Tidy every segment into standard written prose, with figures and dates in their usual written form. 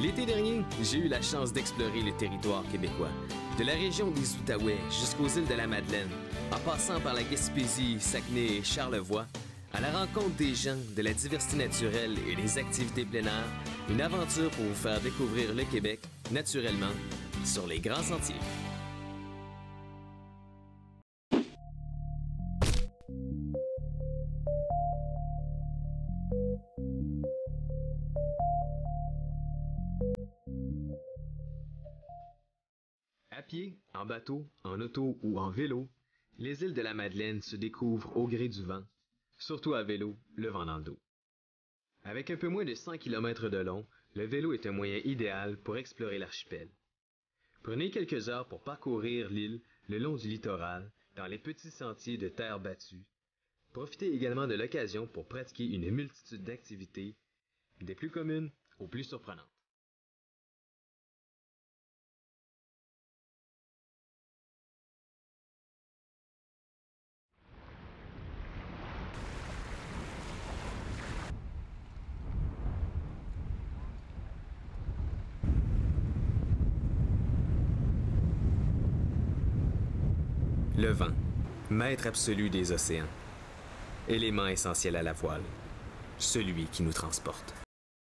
L'été dernier, j'ai eu la chance d'explorer le territoire québécois, de la région des Outaouais jusqu'aux îles de la Madeleine, en passant par la Gaspésie, Saguenay et Charlevoix, à la rencontre des gens, de la diversité naturelle et des activités plein air, une aventure pour vous faire découvrir le Québec, naturellement, sur les grands sentiers. À pied, en bateau, en auto ou en vélo, les îles de la Madeleine se découvrent au gré du vent, surtout à vélo, le vent dans le dos. Avec un peu moins de 100 km de long, le vélo est un moyen idéal pour explorer l'archipel. Prenez quelques heures pour parcourir l'île le long du littoral, dans les petits sentiers de terre battue. Profitez également de l'occasion pour pratiquer une multitude d'activités, des plus communes aux plus surprenantes. Le vent, maître absolu des océans, élément essentiel à la voile, celui qui nous transporte.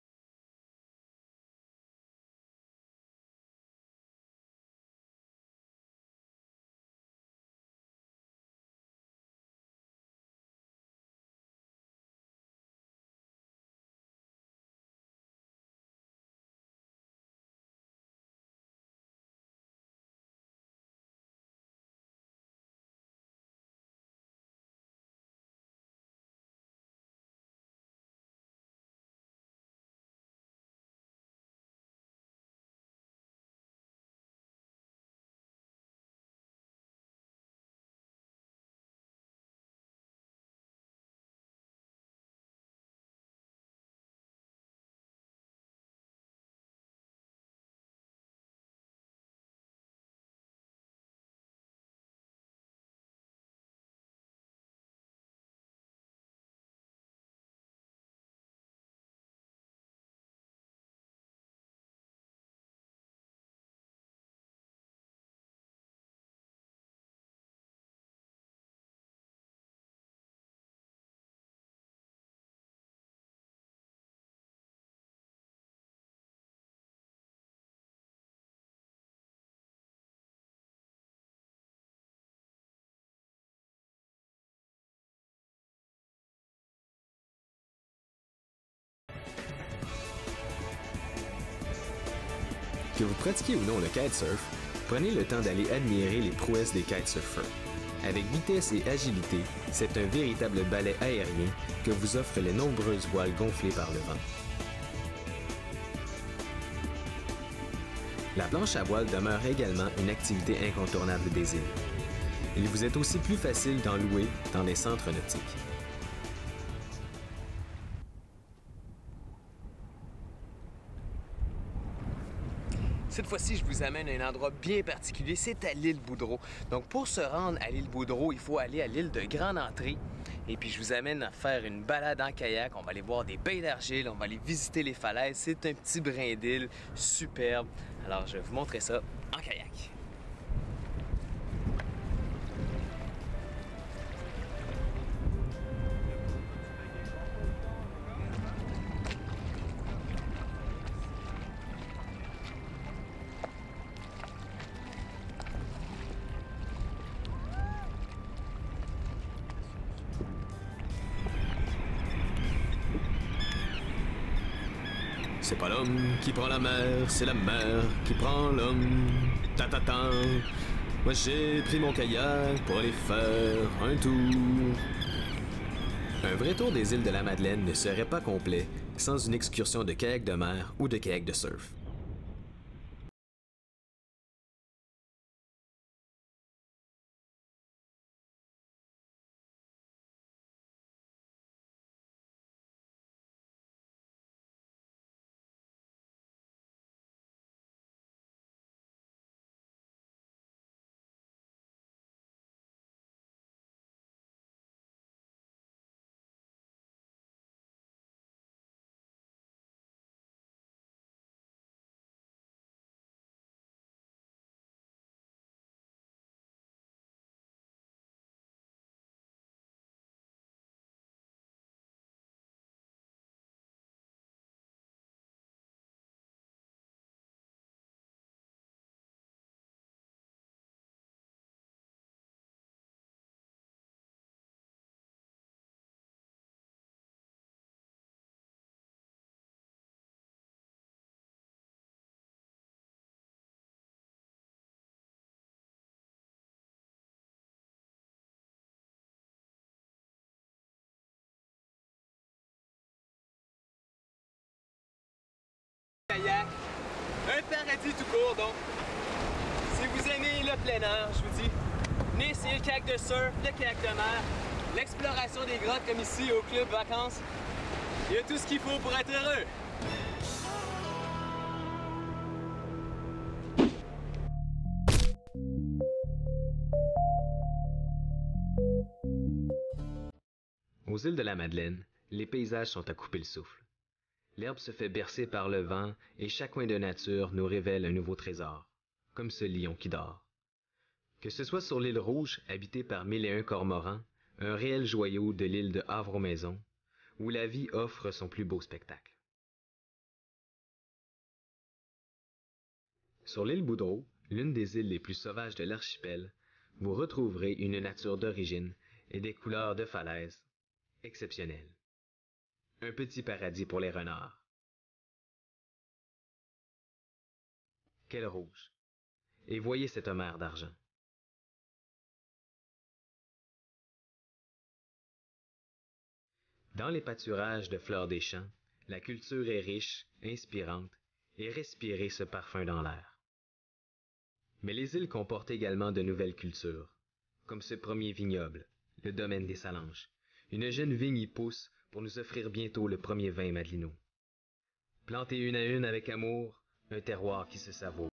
Que vous pratiquiez ou non le kitesurf, prenez le temps d'aller admirer les prouesses des kitesurfers. Avec vitesse et agilité, c'est un véritable ballet aérien que vous offrent les nombreuses voiles gonflées par le vent. La planche à voile demeure également une activité incontournable des îles. Il vous est aussi plus facile d'en louer dans les centres nautiques. Cette fois-ci, je vous amène à un endroit bien particulier, c'est à l'île Boudreau. Donc pour se rendre à l'île Boudreau, il faut aller à l'île de Grande Entrée. Et puis je vous amène à faire une balade en kayak, on va aller voir des bains d'argile, on va aller visiter les falaises. C'est un petit brin d'île superbe. Alors je vais vous montrer ça en kayak. C'est pas l'homme qui prend la mer, c'est la mer qui prend l'homme. Ta-ta-ta. Moi j'ai pris mon kayak pour aller faire un tour. Un vrai tour des îles de la Madeleine ne serait pas complet sans une excursion de kayak de mer ou de kayak de surf. plein air, je vous dis. Venez essayer le kayak de surf, le kayak de mer, l'exploration des grottes comme ici au club vacances. Il y a tout ce qu'il faut pour être heureux. Aux îles de la Madeleine, les paysages sont à couper le souffle. L'herbe se fait bercer par le vent et chaque coin de nature nous révèle un nouveau trésor, comme ce lion qui dort. Que ce soit sur l'île Rouge, habitée par 1001 cormorans, un réel joyau de l'île de Havre-aux-Maisons, où la vie offre son plus beau spectacle. Sur l'île Boudreau, l'une des îles les plus sauvages de l'archipel, vous retrouverez une nature d'origine et des couleurs de falaises exceptionnelles. Un petit paradis pour les renards. Quel rouge! Et voyez cette mer d'argent. Dans les pâturages de fleurs des champs, la culture est riche, inspirante, et respirez ce parfum dans l'air. Mais les îles comportent également de nouvelles cultures, comme ce premier vignoble, le domaine des Salanges. Une jeune vigne y pousse pour nous offrir bientôt le premier vin Madelino. Plantés une à une avec amour, un terroir qui se savoure.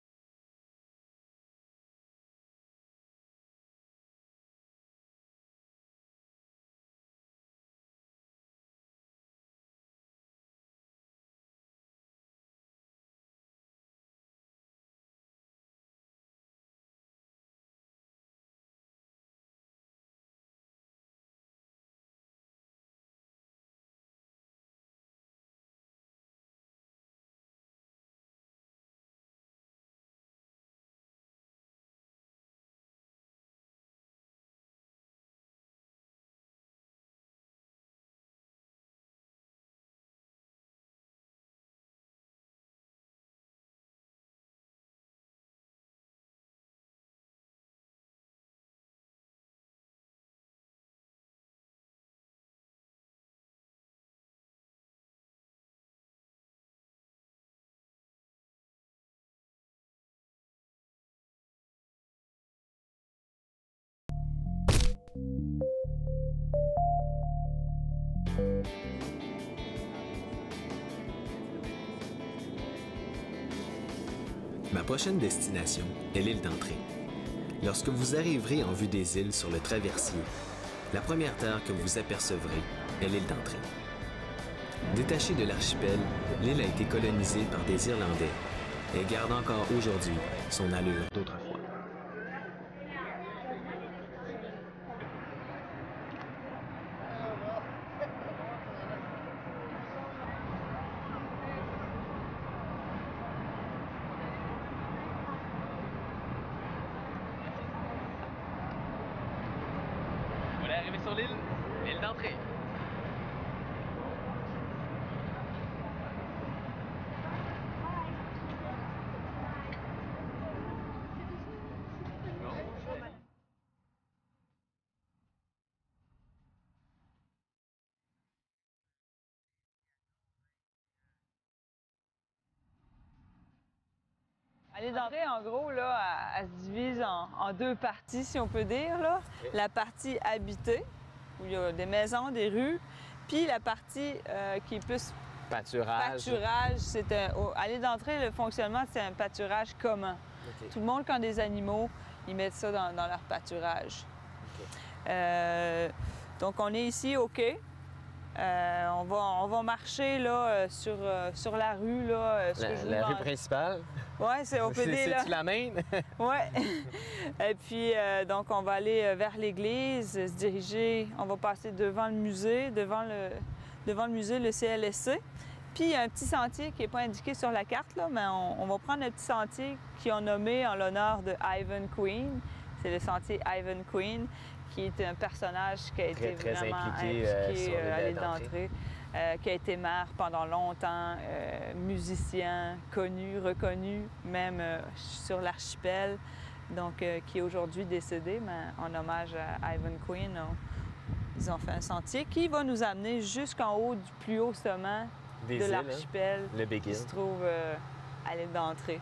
Ma prochaine destination est l'île d'Entrée. Lorsque vous arriverez en vue des îles sur le traversier, la première terre que vous apercevrez est l'île d'Entrée. Détachée de l'archipel, l'île a été colonisée par des Irlandais et garde encore aujourd'hui son allure d'autrefois. On est arrivé sur l'île d'Entrée. L'île d'Entrée, en gros, là, elle se divise en deux parties, si on peut dire. Là. La partie habitée, où il y a des maisons, des rues, puis la partie qui est plus Pâturage. À l'île d'Entrée, le fonctionnement, c'est un pâturage commun. Okay. Tout le monde, qui a des animaux, ils mettent ça dans leur pâturage. Okay. Donc, on est ici au quai. On va marcher là, sur la rue. Là, la rue principale? Oui, on peut dire là. C'est-tu la main? Oui. Et puis, donc, on va aller vers l'église, se diriger. On va passer devant le musée, devant le musée, le CLSC. Puis, il y a un petit sentier qui n'est pas indiqué sur la carte, là, mais on va prendre un petit sentier qu'ils ont nommé en l'honneur de Ivan Queen. C'est le sentier Ivan Queen, qui est un personnage qui a été vraiment impliqué à l'île d'Entrée, qui a été maire pendant longtemps, musicien, connu, reconnu, même sur l'archipel, donc qui est aujourd'hui décédé, mais en hommage à Ivan Queen, ils ont fait un sentier qui va nous amener jusqu'en haut du plus haut sommet de l'archipel, le Big Hill, qui se trouve à l'île d'Entrée.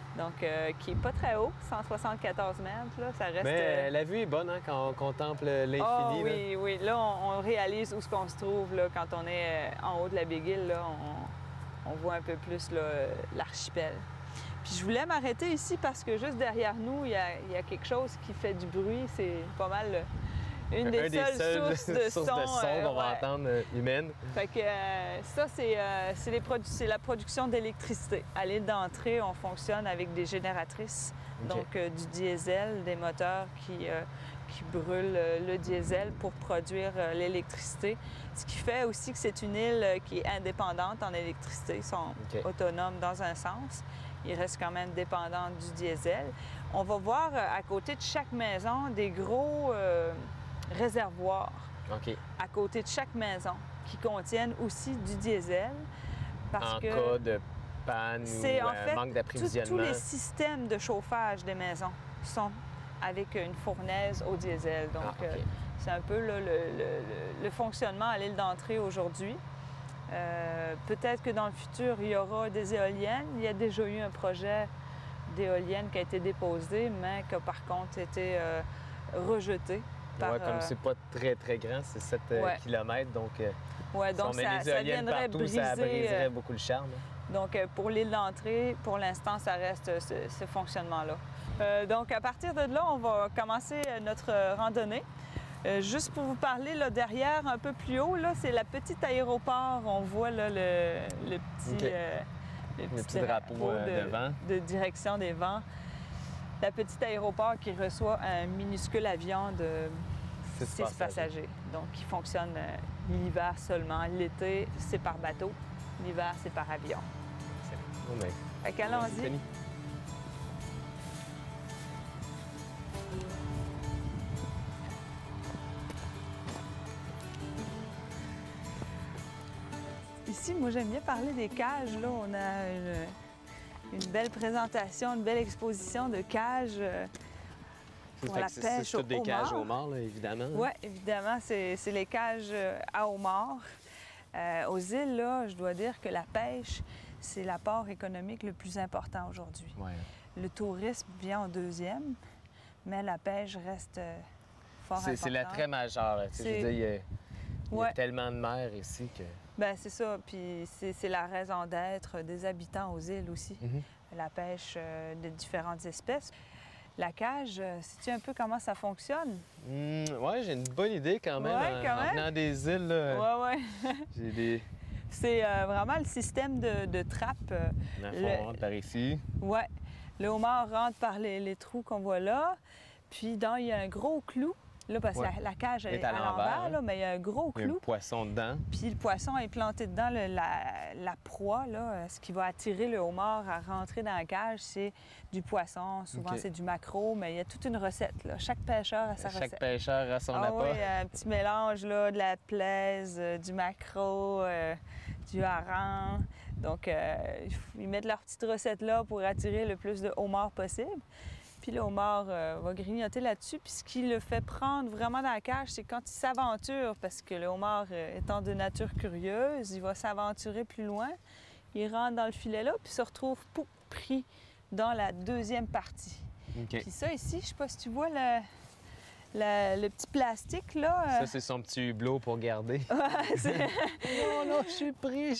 Donc, qui n'est pas très haut, 174 mètres, là, ça reste... Mais la vue est bonne, hein, quand on contemple l'infini. Ah oui, oui. Là, on réalise où ce qu'on se trouve, là, quand on est en haut de la Big Hill, là, on voit un peu plus là, l'archipel. Puis je voulais m'arrêter ici parce que juste derrière nous, il y a quelque chose qui fait du bruit. C'est pas mal une des seules sources de son qu'on va entendre humaine. Fait que ça, c'est la production d'électricité. À l'île d'entrée, on fonctionne avec des génératrices, donc du diesel, des moteurs qui brûlent le diesel pour produire l'électricité. Ce qui fait aussi que c'est une île qui est indépendante en électricité. Ils sont autonomes dans un sens. Ils restent quand même dépendants du diesel. On va voir à côté de chaque maison des gros réservoirs à côté de chaque maison qui contiennent aussi du diesel. Parce en que cas de panne ou manque d'approvisionnement. Tous les systèmes de chauffage des maisons sont avec une fournaise au diesel. Donc, c'est un peu là, le fonctionnement à l'île d'entrée aujourd'hui. Peut-être que dans le futur, il y aura des éoliennes. Il y a déjà eu un projet d'éolienne qui a été déposé, mais qui a par contre été rejeté. Comme c'est pas très, très grand, c'est 7 km, donc, donc si on met des éoliennes partout, ça briserait beaucoup le charme. Donc, pour l'île d'entrée, pour l'instant, ça reste ce fonctionnement-là. Donc, à partir de là, on va commencer notre randonnée. Juste pour vous parler, là, derrière, un peu plus haut, là, c'est la petite aéroport. On voit là, le petit drapeau de direction des vents. La petite aéroport qui reçoit un minuscule avion de 6 passagers. Donc, qui fonctionne l'hiver seulement. L'été, c'est par bateau. L'hiver, c'est par avion. Fait qu'allons-y. Ici, moi, j'aime bien parler des cages. Là, on a une belle présentation, une belle exposition de cages pour la pêche c'est au homard. C'est des cages au homard, là, évidemment. Oui, évidemment, c'est les cages à homard. Aux îles, là, je dois dire que la pêche, c'est l'apport économique le plus important aujourd'hui. Ouais. Le tourisme vient en deuxième, mais la pêche reste fort importante. C'est l'attrait majeur. Je veux dire, il y a tellement de mer ici que... Bien, c'est ça. Puis c'est la raison d'être des habitants aux îles aussi. La pêche de différentes espèces. La cage, sais-tu un peu comment ça fonctionne? Oui, j'ai une bonne idée quand même. En venant des îles, j'ai des... C'est vraiment le système de trappe. On rentre par ici. Oui. Le homard rentre par les trous qu'on voit là. Puis, il y a un gros clou. Là, parce que la cage est à l'envers, mais il y a un gros clou. Il y a un poisson dedans. Puis le poisson est planté dedans. La proie, là, ce qui va attirer le homard à rentrer dans la cage, c'est du poisson. Souvent, c'est du maquereau, mais il y a toute une recette. Là. Chaque pêcheur a sa recette. Chaque pêcheur a son appât. Oui, un petit mélange là, de la plaise, du maquereau, du hareng. Donc, ils mettent leur petite recette là pour attirer le plus de homards possible. Puis le homard va grignoter là-dessus. Puis ce qui le fait prendre vraiment dans la cage, c'est quand il s'aventure, parce que le homard, étant de nature curieuse, il va s'aventurer plus loin. Il rentre dans le filet là, puis se retrouve pris dans la deuxième partie. Puis ça ici, je ne sais pas si tu vois le petit plastique là. Ça, c'est son petit hublot pour garder. Non, je suis pris.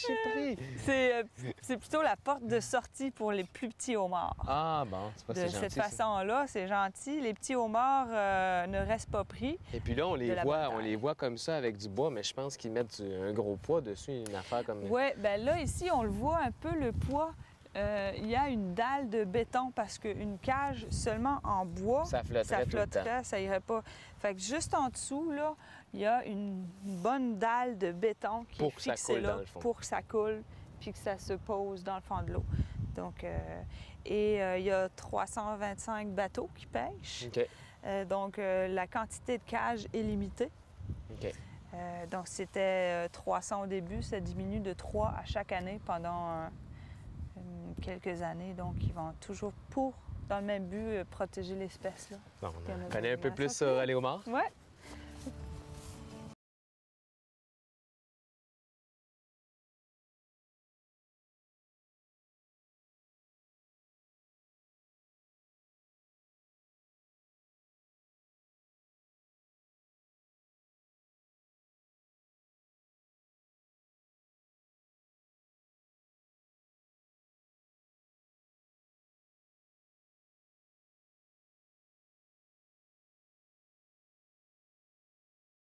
C'est plutôt la porte de sortie pour les plus petits homards. Ah bon, c'est pas si gentil. De cette façon-là, c'est gentil. Les petits homards ne restent pas pris. Et puis là, on les voit comme ça avec du bois, mais je pense qu'ils mettent un gros poids dessus, une affaire comme... Oui, bien là, ici, on le voit un peu, le poids. Il y a une dalle de béton parce qu'une cage seulement en bois, ça flotterait, ça irait pas. Fait que juste en dessous, là, il y a une bonne dalle de béton qui est fixée là pour que ça coule puis que ça se pose dans le fond de l'eau. Donc, il y a 325 bateaux qui pêchent. Donc, la quantité de cages est limitée. Donc, c'était 300 au début, ça diminue de 3 à chaque année pendant quelques années. Donc, ils vont toujours dans le même but, protéger l'espèce. Bon, on connaît un peu plus sur les homards. Oui.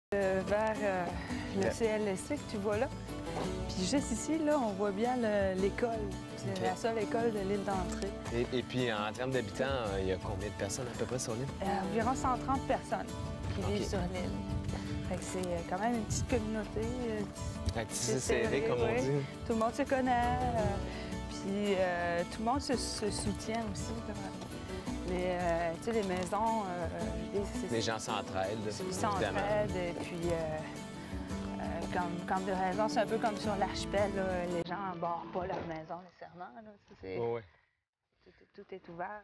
Vers le CLSC que tu vois là. Puis juste ici, là, on voit bien l'école. C'est la seule école de l'île d'Entrée. Et puis, en termes d'habitants, il y a combien de personnes à peu près sur l'île? Environ 130 personnes qui vivent sur l'île. Fait que c'est quand même une petite communauté. Un petit serré, comme on dit. Tout le monde se connaît. Puis tout le monde se soutient aussi. Tu sais, les maisons, les gens s'entraident. Ils s'entraident. Et puis, comme de raison, c'est un peu comme sur l'archipel. Les gens ne barrent pas leur maison nécessairement. Là. Ouais. Tout est ouvert.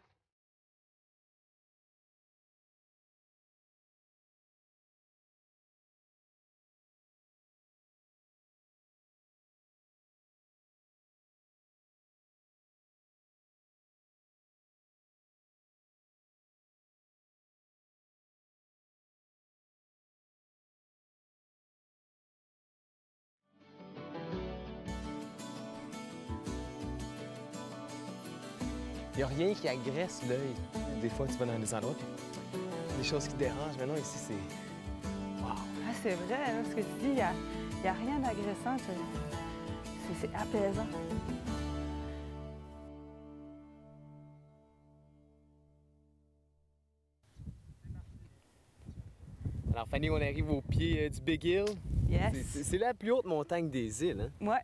Il n'y a rien qui agresse l'œil. Des fois, tu vas dans des endroits, puis des choses qui dérangent. Mais non, ici, c'est... Wow! Ah, c'est vrai, là, ce que tu dis, il n'y a rien d'agressant. C'est apaisant. Alors, Fanny, on arrive au pied du Big Hill. Yes. C'est la plus haute montagne des îles, hein? Ouais.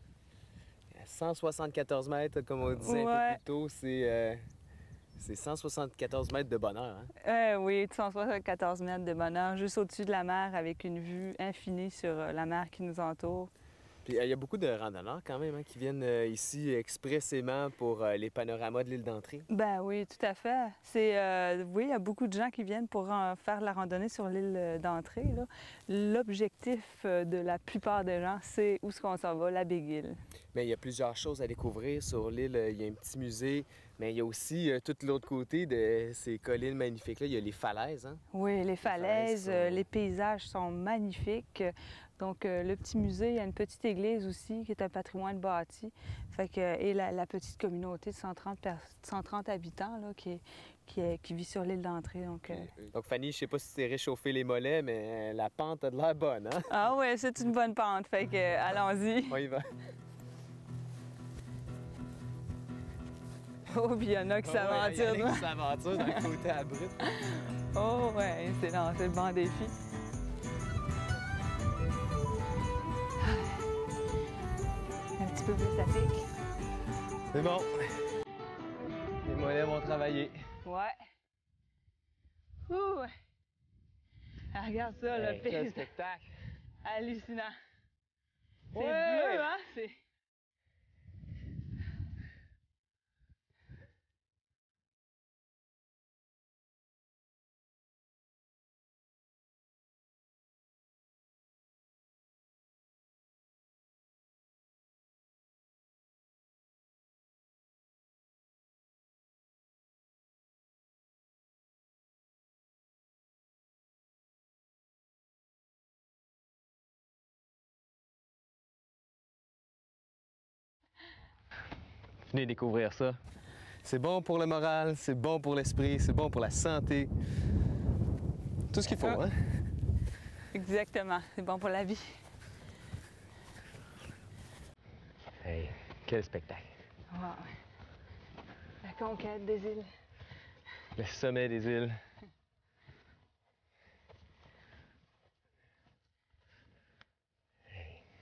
174 mètres, comme on disait un peu plus tôt, c'est 174 mètres de bonheur. Hein? Oui, 174 mètres de bonheur, juste au-dessus de la mer, avec une vue infinie sur la mer qui nous entoure. Puis il y a beaucoup de randonneurs quand même qui viennent ici expressément pour les panoramas de l'île d'Entrée. Ben oui, tout à fait. Oui, il y a beaucoup de gens qui viennent pour faire la randonnée sur l'île d'Entrée. L'objectif de la plupart des gens, c'est où est-ce qu'on s'en va, la Big Hill. Mais il y a plusieurs choses à découvrir sur l'île. Il y a un petit musée, mais il y a aussi tout l'autre côté de ces collines magnifiques-là. Il y a les falaises. Hein? Oui, les falaises, les paysages sont magnifiques. Donc, le petit musée, il y a une petite église aussi qui est un patrimoine bâti. Fait que, et la petite communauté de 130 habitants là, qui vit sur l'île d'Entrée. Donc, Fanny, je sais pas si tu t'es réchauffé les mollets, mais la pente a de l'air bonne, hein? Ah oui, c'est une bonne pente. Fait que, allons-y. On y va. Oh, puis il y en a qui s'aventurent. Il y en a qui s'aventurent dans le côté abrupt. Oh, ouais, c'est le bon défi. Un petit peu plus à pic. C'est bon. Les mollets vont travailler. Ouais. Ouh! Ah, regarde ça, le Quel piste. spectacle! Hallucinant. C'est Ouais! bleu, hein? Venez découvrir ça. C'est bon pour le moral, c'est bon pour l'esprit, c'est bon pour la santé. Tout ce qu'il faut, hein? Exactement. C'est bon pour la vie. Hey, quel spectacle! Wow. La conquête des îles. Le sommet des îles. Hey.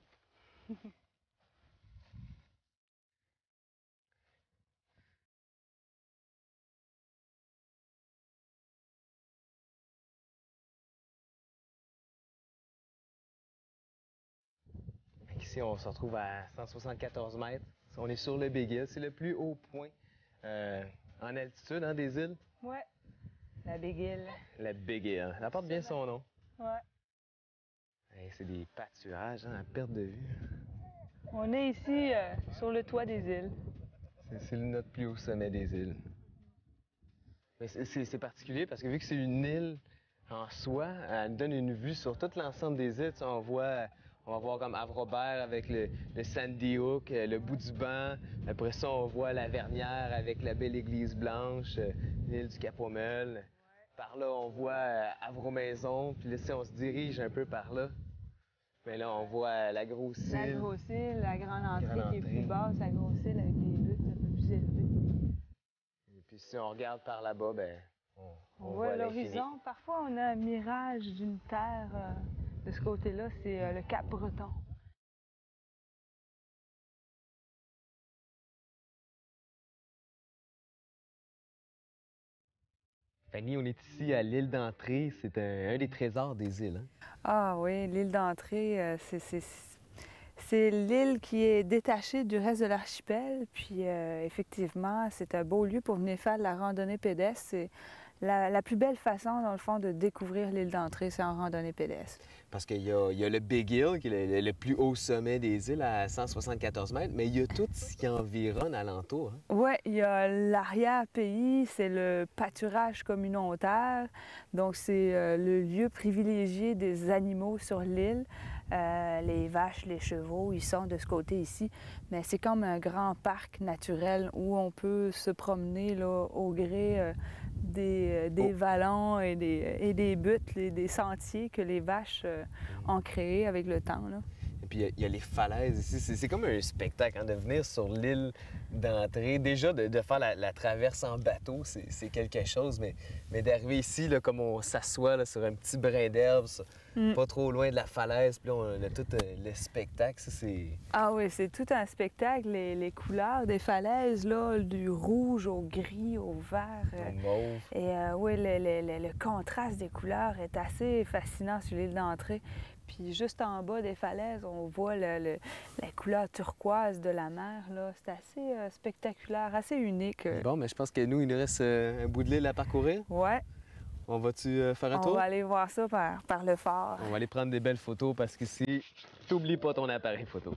Ici, on se retrouve à 174 mètres. On est sur le Big Hill. C'est le plus haut point en altitude des îles. Ouais. La Big Hill. La Big Hill. Elle porte bien son nom. Ouais. Hey, c'est des pâturages à perte de vue. On est ici sur le toit des îles. C'est notre plus haut sommet des îles. Mais c'est particulier parce que vu que c'est une île en soi, elle nous donne une vue sur tout l'ensemble des îles. Tu sais, on va voir comme Havre-Robert avec le Sandy Hook, le bout du banc. Après ça, on voit la Vernière avec la belle église blanche, l'île du Cap-Aux-Meules. Par là, on voit Avro-Maison, puis là, si on se dirige un peu par là, mais là, on voit la grosse île. La grosse île, la grande entrée Grande qui est plus entrée. basse, la grosse île avec des buttes un peu plus élevées. Et puis si on regarde par là-bas, ben, On voit l'infini. l'horizon. Parfois, on a un mirage d'une terre. De ce côté-là, c'est le Cap Breton. Fanny, on est ici à l'île d'Entrée. C'est un des trésors des îles. Hein? Ah oui, l'île d'Entrée, c'est l'île qui est détachée du reste de l'archipel. Puis effectivement, c'est un beau lieu pour venir faire de la randonnée pédestre. C'est la plus belle façon, dans le fond, de découvrir l'île d'Entrée, c'est en randonnée pédestre. Parce qu'il y a le Big Hill, qui est le plus haut sommet des îles à 174 mètres, mais il y a tout ce qui environne alentour. Hein? Oui, il y a l'arrière-pays, c'est le pâturage communautaire. Donc, c'est le lieu privilégié des animaux sur l'île. Les vaches, les chevaux, ils sont de ce côté ici. Mais c'est comme un grand parc naturel où on peut se promener là, au gré des vallons et des buttes, des sentiers que les vaches ont créés avec le temps. Là. Et puis il y a les falaises ici. C'est comme un spectacle hein, de venir sur l'île d'Entrée. Déjà, de faire la traverse en bateau, c'est quelque chose. Mais d'arriver ici, là, comme on s'assoit là, sur un petit brin d'herbe, pas trop loin de la falaise, puis là, on a tout le spectacle. Ça, c'est... Ah oui, c'est tout un spectacle. Les couleurs des falaises, là, du rouge au gris, au vert. Au mauve. Et oui, le contraste des couleurs est assez fascinant sur l'île d'Entrée. Puis juste en bas des falaises, on voit la couleur turquoise de la mer. C'est assez spectaculaire, assez unique. Bon, mais je pense que nous, il nous reste un bout de l'île à parcourir. Ouais. On va-tu faire un tour? On va aller voir ça par le phare. On va aller prendre des belles photos parce qu'ici, t'oublies pas ton appareil photo.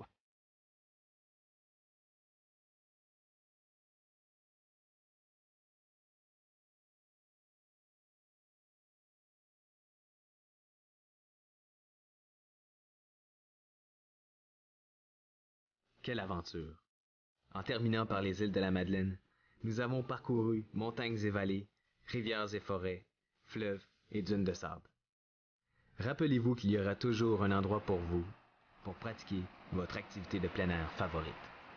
Quelle aventure! En terminant par les îles de la Madeleine, nous avons parcouru montagnes et vallées, rivières et forêts, fleuves et dunes de sable. Rappelez-vous qu'il y aura toujours un endroit pour vous, pour pratiquer votre activité de plein air favorite.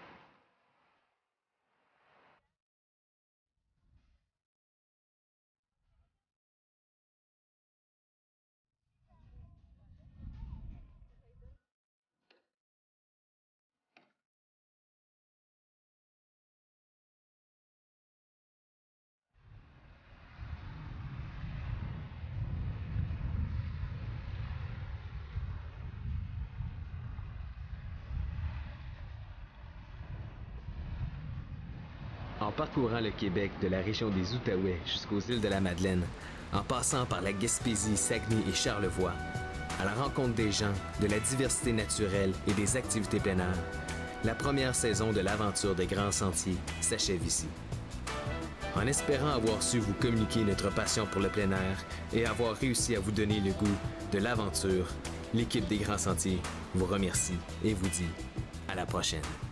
En parcourant le Québec de la région des Outaouais jusqu'aux îles de la Madeleine, en passant par la Gaspésie, Saguenay et Charlevoix, à la rencontre des gens, de la diversité naturelle et des activités plein air, la première saison de l'aventure des Grands Sentiers s'achève ici. En espérant avoir su vous communiquer notre passion pour le plein air et avoir réussi à vous donner le goût de l'aventure, l'équipe des Grands Sentiers vous remercie et vous dit à la prochaine.